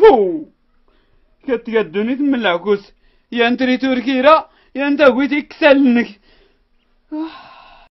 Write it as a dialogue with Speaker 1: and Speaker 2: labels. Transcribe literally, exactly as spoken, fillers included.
Speaker 1: فو كتقدوني من العكوس يا انتري تركيرا يا انت قويتي كسلنك.